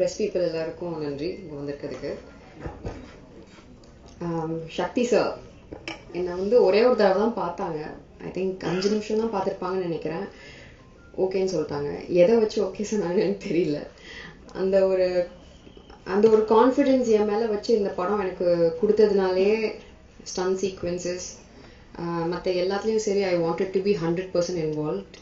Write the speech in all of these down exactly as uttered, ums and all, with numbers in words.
Press people எல்லாருக்கும் நன்றி இங்கே வந்திருக்கிறதுக்கு. சக்தி சார் என்னை வந்து ஒரே ஒரு தடவை தான் பார்த்தாங்க. ஐ திங்க் அஞ்சு நிமிஷம் தான் பார்த்துருப்பாங்கன்னு நினைக்கிறேன். ஓகேன்னு சொல்லிட்டாங்க. எதை வச்சு ஓகே சொன்னாங்கன்னு எனக்கு தெரியல. அந்த ஒரு அந்த ஒரு கான்ஃபிடென்ஸ் என் மேலே வச்சு இந்த படம் எனக்கு கொடுத்ததுனாலே ஸ்டன் சீக்வன்சஸ் மற்ற எல்லாத்துலேயும் சரி, I wanted to be hundred percent involved.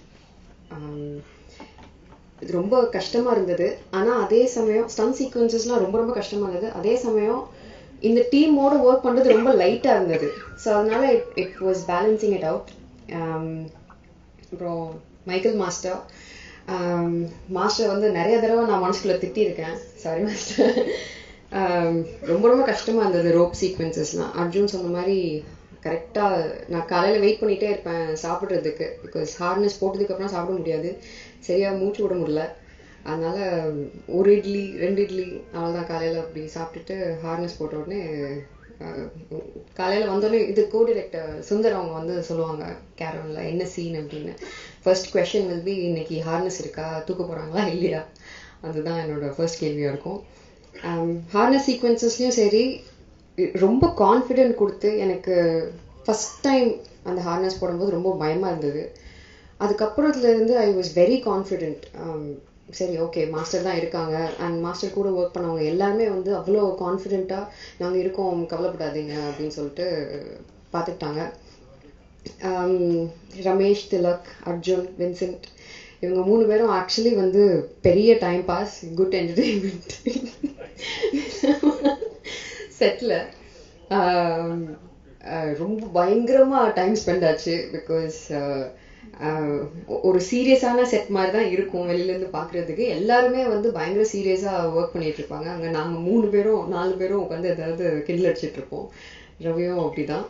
இது ரொம்ப கஷ்டமாக இருந்தது. ஆனால் அதே சமயம் ஸ்டன் சீக்வன்சஸ்லாம் ரொம்ப ரொம்ப கஷ்டமாக இருந்தது. அதே சமயம் இந்த டீமோட ஒர்க் பண்ணுறது ரொம்ப லைட்டாக இருந்தது. ஸோ அதனால it it was balancing it out. அப்புறம் மைக்கேல் மாஸ்டர் மாஸ்டர் வந்து நிறைய தடவை நான் மனசுக்குள்ளே திட்டியிருக்கேன். Sorry master. ரொம்ப ரொம்ப கஷ்டமாக இருந்தது ரோப் சீக்வன்சஸ்லாம். அர்ஜுன் சொன்ன மாதிரி கரெக்டாக நான் காலையில் வெயிட் பண்ணிகிட்டே இருப்பேன் சாப்பிட்றதுக்கு. பிகாஸ் ஹார்னஸ் போட்டதுக்கப்புறம் சாப்பிட முடியாது, சரியாக மூச்சு விட முடியல. அதனால் ஒரு இட்லி ரெண்டு இட்லி அவ்வளோதான் காலையில் அப்படி சாப்பிட்டுட்டு ஹார்னஸ் போட்ட உடனே காலையில் வந்தோடனே இது கோ டிரெக்டர் சுந்தர் அவங்க வந்து சொல்லுவாங்க கேரவனில் என்ன சீன் அப்படின்னு. ஃபர்ஸ்ட் கொஸ்டின் வில் பி இன்னைக்கு ஹார்னஸ் இருக்கா, தூக்க போகிறாங்களா இல்லையா, அதுதான் என்னோட ஃபர்ஸ்ட் கேள்வியாக இருக்கும். ஹார்னஸ் சீக்வன்சஸ்லையும் சரி ரொம்ப கான்ஃபிடென்ட் கொடுத்து எனக்கு ஃபஸ்ட் டைம் அந்த ஹார்னஸ் போடும்போது ரொம்ப பயமாக இருந்தது. அதுக்கப்புறத்துலேருந்து ஐ வாஸ் வெரி கான்ஃபிடென்ட். சரி ஓகே மாஸ்டர் தான் இருக்காங்க. அண்ட் மாஸ்டர் கூட ஒர்க் பண்ணவங்க எல்லாருமே வந்து அவ்வளோ கான்ஃபிடென்ட்டாக நாங்கள் இருக்கோம் கவலைப்படாதீங்க அப்படின்னு சொல்லிட்டு பார்த்துக்கிட்டாங்க. ரமேஷ், திலக், அர்ஜுன், வின்சென்ட் இவங்க மூணு பேரும் ஆக்சுவலி வந்து பெரிய டைம் பாஸ், குட் என்டர்டெயின்மெண்ட் செட்டில் ரொம்ப பயங்கரமாக டைம் ஸ்பெண்ட் ஆச்சு. பிகாஸ் ஒரு சீரியஸான செட் மாதிரி தான் இருக்கும் வெளியிலேருந்து பார்க்குறதுக்கு. எல்லாருமே வந்து பயங்கர சீரியஸாக ஒர்க் பண்ணிட்டு இருப்பாங்க. அங்கே நாங்கள் மூணு பேரும் நாலு பேரும் உட்காந்து ஏதாவது கிண்டில் அடிச்சிட்டு இருப்போம். ரவியும் அப்படி தான்.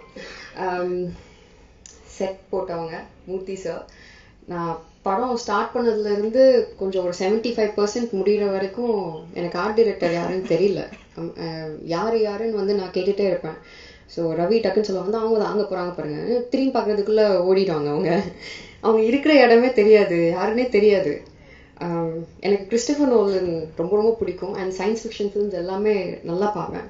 செட் போட்டவங்க மூர்த்தி சார். நான் படம் ஸ்டார்ட் பண்ணதுலேருந்து கொஞ்சம் ஒரு செவன்ட்டி ஃபைவ் பர்சன்ட் முடிகிற வரைக்கும் எனக்கு ஆர்ட் டைரக்டர் யாருன்னு தெரியல. யார் யாருன்னு வந்து நான் கேட்டுகிட்டே இருப்பேன். ஸோ ரவி டக்குன்னு சொல்லுவாங்க வந்து அவங்க தான் அங்கே போகிறாங்க பாருங்க, திரும்பி பார்க்குறதுக்குள்ளே ஓடிடுவாங்க. அவங்க அவங்க இருக்கிற இடமே தெரியாது, யாருன்னே தெரியாது. எனக்கு கிறிஸ்டோபர் நோலன் ரொம்ப ரொம்ப பிடிக்கும். அண்ட் சயின்ஸ் ஃபிக்ஷன் ஃபிலிம்ஸ் எல்லாமே நல்லா பார்ப்பேன்.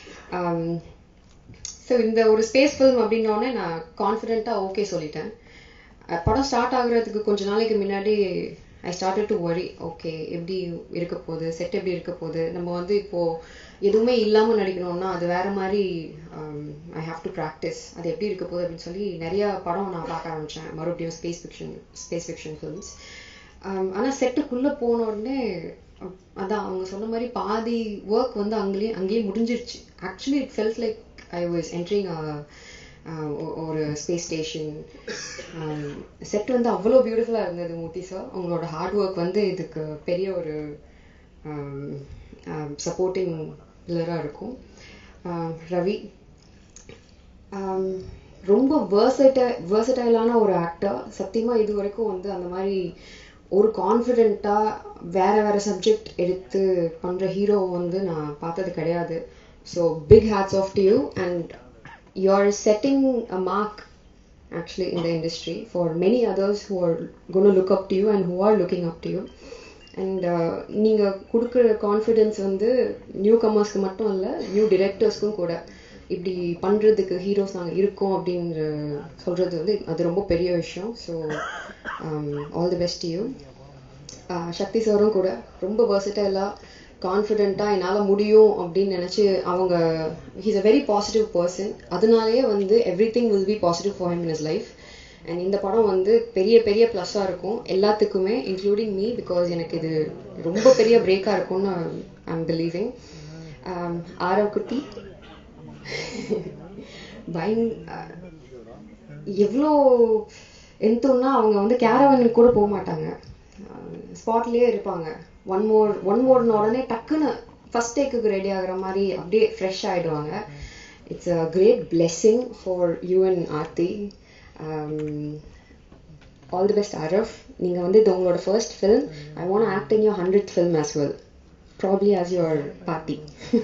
ஸோ இந்த ஒரு ஸ்பேஸ் ஃபிலிம் அப்படின்னோடனே நான் கான்ஃபிடென்ட்டாக ஓகே சொல்லிட்டேன். படம் ஸ்டார்ட் ஆகுறதுக்கு கொஞ்ச நாளைக்கு முன்னாடி I started to worry. Okay எப்படி இருக்க போகுது, செட் எப்படி இருக்க போகுது, நம்ம வந்து இப்போது எதுவுமே இல்லாமல் நடிக்கணும்னா அது வேறு மாதிரி. ஐ ஹாவ் டு ப்ராக்டிஸ், அது எப்படி இருக்க போகுது அப்படின்னு சொல்லி நிறையா படம் நான் பார்க்க ஆரம்பித்தேன். மறுபடியும் space fiction space fiction films. ஆனால் செட்டுக்குள்ளே போன உடனே அதான் அவங்க சொன்ன மாதிரி பாதி ஒர்க் வந்து அங்கேயே அங்கேயே முடிஞ்சிருச்சு. Actually it felt like I was entering ஒரு ஸ்பேஸ் ஸ்டேஷன். செட் வந்து அவ்வளோ பியூட்டிஃபுல்லாக இருந்தது. மூர்த்தி சார் அவங்களோட ஹார்ட் ஒர்க் வந்து இதுக்கு பெரிய ஒரு சப்போர்ட்டிங் பில்லராக இருக்கும். ரவி ரொம்ப வேர்சட்டை வேர்சட்டைலான ஒரு ஆக்டர். சத்தியமாக இது வரைக்கும் வந்து அந்த மாதிரி ஒரு கான்ஃபிடென்ட்டாக வேறு வேறு சப்ஜெக்ட் எடுத்து பண்ணுற ஹீரோ வந்து நான் பார்த்தது கிடையாது. So big hats off to you and you are setting a mark actually in the industry for many others who are going to look up to you and who are looking up to you. And நீங்க கொடுக்குற confidence வந்து new கமர்ஸ்க்கு மட்டும் இல்லை, new டிரெக்டர்ஸ்க்கும் கூட இப்படி பண்ணுறதுக்கு heroes நாங்கள் இருக்கோம் அப்படின்ற சொல்கிறது வந்து அது ரொம்ப பெரிய விஷயம். So all the best you. Shakti சாரும் கூட ரொம்ப வெர்சடைலாக கான்ஃபிடென்ட்டாக என்னால் முடியும் அப்படின்னு நினச்சி அவங்க he's a very positive person. அதனாலேயே வந்து everything will be positive for him in his life. And இந்த படம் வந்து பெரிய பெரிய ப்ளஸ்ஸாக இருக்கும் எல்லாத்துக்குமே, இன்க்ளூடிங் மீ. பிகாஸ் எனக்கு இது ரொம்ப பெரிய பிரேக்காக இருக்கும்னு ஐ எம் பிலீவிங். ஆரவ் குட்டி பயங் எவ்வளோ எந்தோன்னா அவங்க வந்து கேரவனுக்கு கூட போக மாட்டாங்க, ஸ்பாட்லேயே இருப்பாங்க. ஒன் மோர் ஒன் மோர்னு உடனே டக்குன்னு ஃபஸ்ட் டேக்குக்கு ரெடி ஆகிற மாதிரி அப்படியே ஃப்ரெஷ் ஆகிடுவாங்க. It's a great blessing for you and Aarthi. All the best Aarav. நீங்கள் வந்து இது உங்களோட first film. I want act in your hundred film as well, probably as your party.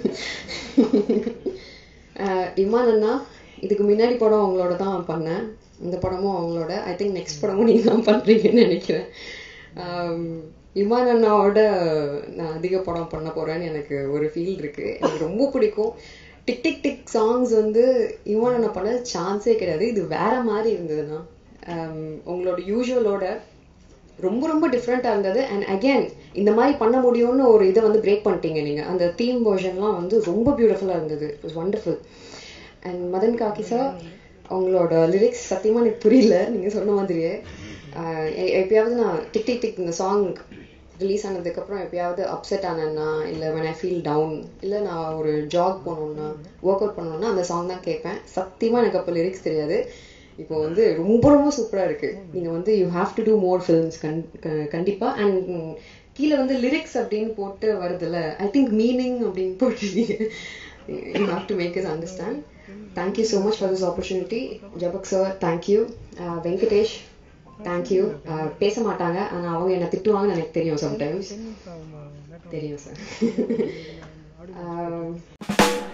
Imman அண்ணா, இதுக்கு முன்னாடி படம் அவங்களோட தான் பண்ணேன், இந்த படமும் அவங்களோட. ஐ திங்க் நெக்ஸ்ட் படமும் நீங்கள் தான் பண்ணுறீங்கன்னு நினைக்கிறேன். இமான் அண்ணாவோட நான் அதிக படம் பண்ண போறேன்னு எனக்கு ஒரு ஃபீல் இருக்கு. எனக்கு ரொம்ப பிடிக்கும். டிக் டிக் டிக் சாங்ஸ் வந்து இமான் அண்ணா பண்ண சான்ஸே கிடையாது. இது வேற மாதிரி இருந்ததுன்னா உங்களோட யூஸ்வலோட ரொம்ப ரொம்ப டிஃப்ரெண்டா இருந்தது. அண்ட் அகேன் இந்த மாதிரி பண்ண முடியும்னு ஒரு இதை வந்து பிரேக் பண்ணிட்டீங்க நீங்க. அந்த தீம் வெர்ஷன்லாம் வந்து ரொம்ப பியூட்டிஃபுல்லா இருந்தது. It was wonderful. And Madhan காக்கி சார் அவங்களோட லிரிக்ஸ் சத்தியமா எனக்கு புரியல நீங்க சொன்ன மாதிரியே. எப்பயாவது நான் டிக் டிக் டிக் இந்த சாங் ரிலீஸ் ஆனதுக்கப்புறம் எப்பயாவது அப்செட் ஆனேன்னா இல்லை when I feel down இல்லை நான் ஒரு ஜாக் போகணுன்னா ஒர்க் அவுட் பண்ணணுன்னா அந்த சாங் தான் கேட்பேன். சத்தியமாக எனக்கு அப்போ லிரிக்ஸ் தெரியாது. இப்போ வந்து ரொம்ப ரொம்ப சூப்பராக இருக்குது. நீங்கள் வந்து you have to do more films கண் கண்டிப்பாக. அண்ட் கீழே வந்து லிரிக்ஸ் அப்படின்னு போட்டு வருதுல்ல, ஐ திங்க் மீனிங் அப்படின்னு போட்டுருக்கீங்க. You have to make is understand. Thank you so much for this opportunity. ஜபக் சார் தேங்க்யூ. வெங்கடேஷ் தேங்க்யூ. பேச மாட்டாங்க ஆனால் அவங்க என்ன திட்டுவாங்கன்னு எனக்கு தெரியும். சம்டைம்ஸ் தெரியும் சார்.